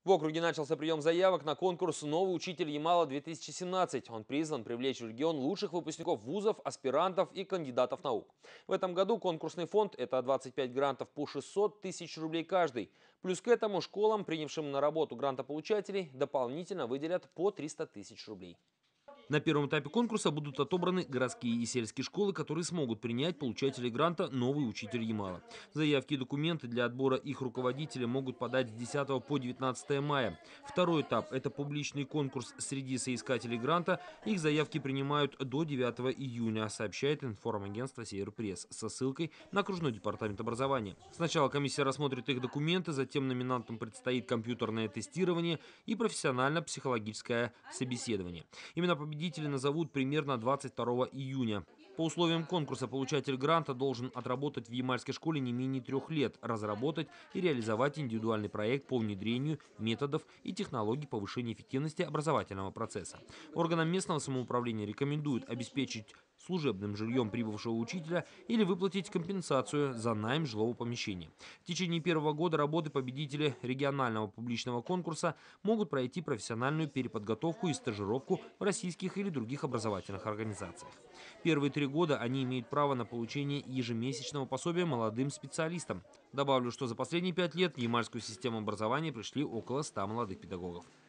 В округе начался прием заявок на конкурс «Новый учитель Ямала-2017». Он призван привлечь в регион лучших выпускников вузов, аспирантов и кандидатов наук. В этом году конкурсный фонд – это 25 грантов по 600 тысяч рублей каждый. Плюс к этому школам, принявшим на работу грантополучателей, дополнительно выделят по 300 тысяч рублей. На первом этапе конкурса будут отобраны городские и сельские школы, которые смогут принять получателей гранта «Новый учитель Ямала». Заявки и документы для отбора их руководителя могут подать с 10 по 19 мая. Второй этап – это публичный конкурс среди соискателей гранта. Их заявки принимают до 9 июня, сообщает информагентство «Север Пресс» со ссылкой на окружной департамент образования. Сначала комиссия рассмотрит их документы, затем номинантам предстоит компьютерное тестирование и профессионально-психологическое собеседование. Именно победители назовут примерно 22 июня. По условиям конкурса получатель гранта должен отработать в ямальской школе не менее 3 лет, разработать и реализовать индивидуальный проект по внедрению методов и технологий повышения эффективности образовательного процесса. Органам местного самоуправления рекомендуют обеспечить служебным жильем прибывшего учителя или выплатить компенсацию за найм жилого помещения. В течение первого года работы победители регионального публичного конкурса могут пройти профессиональную переподготовку и стажировку в российских или других образовательных организациях. Первые 3 года они имеют право на получение ежемесячного пособия молодым специалистам. Добавлю, что за последние 5 лет в ямальскую систему образования пришли около 100 молодых педагогов.